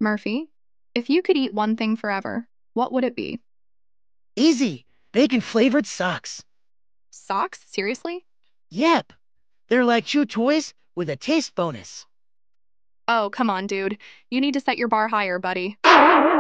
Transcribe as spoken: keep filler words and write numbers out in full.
Murphy, if you could eat one thing forever, what would it be? Easy. Bacon flavored socks. Socks? Seriously? Yep. They're like chew toys with a taste bonus. Oh, come on, dude. You need to set your bar higher, buddy.